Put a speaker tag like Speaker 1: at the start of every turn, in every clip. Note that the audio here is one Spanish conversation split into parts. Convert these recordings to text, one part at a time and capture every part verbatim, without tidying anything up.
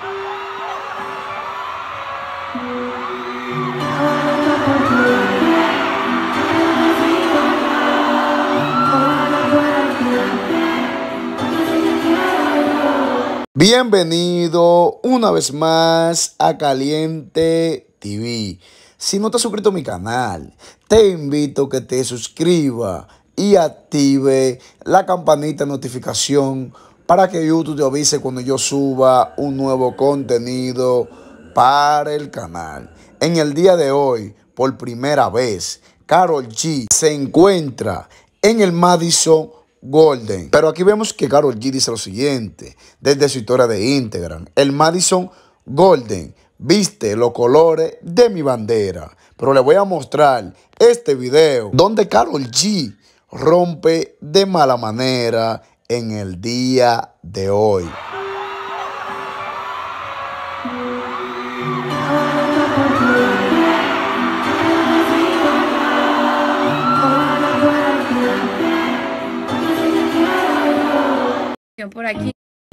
Speaker 1: Bienvenido una vez más a Caliente T V. Si no te has suscrito a mi canal, te invito a que te suscribas y active la campanita de notificación para que YouTube te avise cuando yo suba un nuevo contenido para el canal. En el día de hoy, por primera vez, Karol G se encuentra en el Madison Golden. Pero aquí vemos que Karol G dice lo siguiente desde su historia de Instagram: el Madison Golden viste los colores de mi bandera. Pero le voy a mostrar este video donde Karol G rompe de mala manera en el día de hoy.
Speaker 2: Por aquí.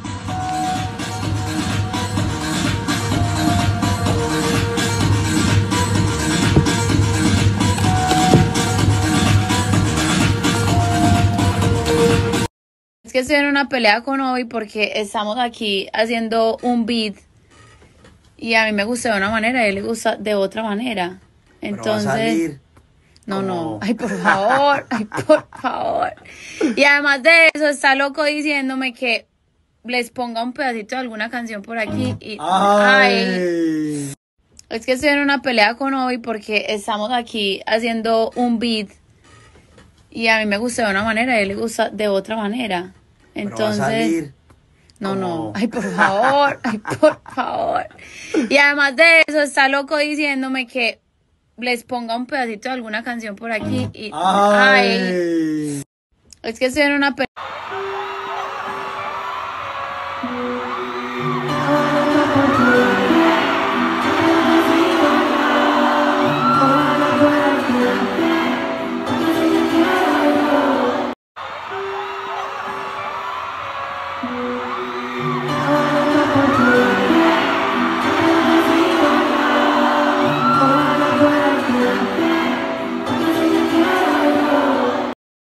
Speaker 2: Es que estoy en una pelea con Obi porque estamos aquí haciendo un beat y a mí me gusta de una manera y a él le gusta de otra manera. Entonces,
Speaker 3: va a salir
Speaker 2: no,
Speaker 3: como...
Speaker 2: no, ay, por favor, ay, por favor. Y además de eso, está loco diciéndome que les ponga un pedacito de alguna canción por aquí y...
Speaker 3: Ay.
Speaker 2: Ay. Es que estoy en una pelea con Obi porque estamos aquí haciendo un beat y a mí me gusta de una manera y a él le gusta de otra manera. Entonces,
Speaker 3: va a salir
Speaker 2: no,
Speaker 3: como...
Speaker 2: no, ay, por favor, ay, por favor. Y además de eso, está loco diciéndome que les ponga un pedacito de alguna canción por aquí y...
Speaker 3: Ay.
Speaker 2: Ay. Es que estoy en una pelea.